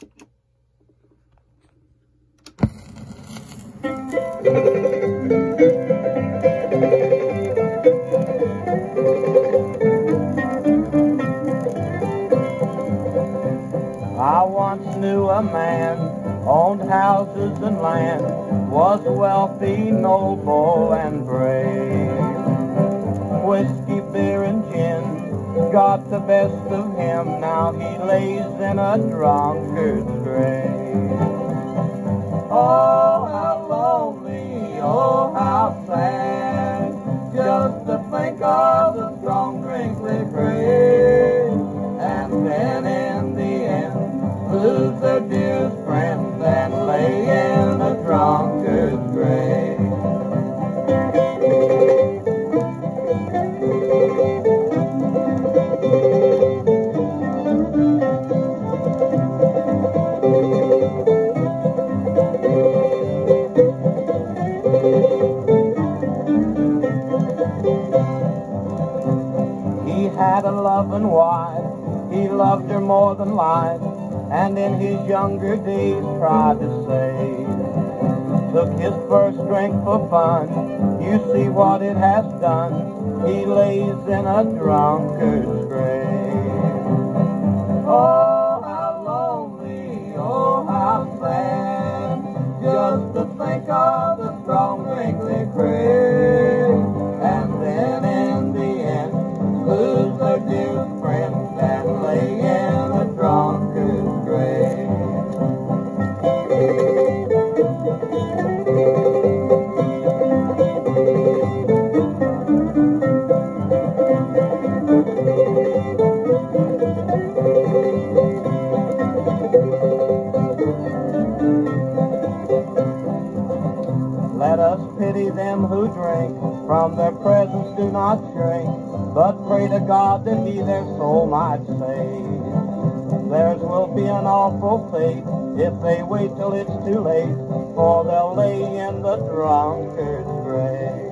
I once knew a man, owned houses and land, was wealthy, noble, and brave. Whiskey, beer, and gin got the best of him. Now he lays in a drunkard's grave. Oh, how lonely, oh, how sad, just to think of the strong drink they crave, and then in the end lose their dearest friends and lay in a drunkard's grave. He had a loving wife, he loved her more than life, and in his younger days tried to save. Took his first drink for fun, you see what it has done, he lays in a drunkard's grave. Oh, how lonely, oh, how sad, just to think of the strong drink they crave, and then in the end lose their dearest friends and lay in a drunkard's grave. Let us pity them who drink, from their presence do not shrink, but pray to God that He their soul might save. Theirs will be an awful fate if they wait till it's too late, for they'll lay in the drunkard's grave.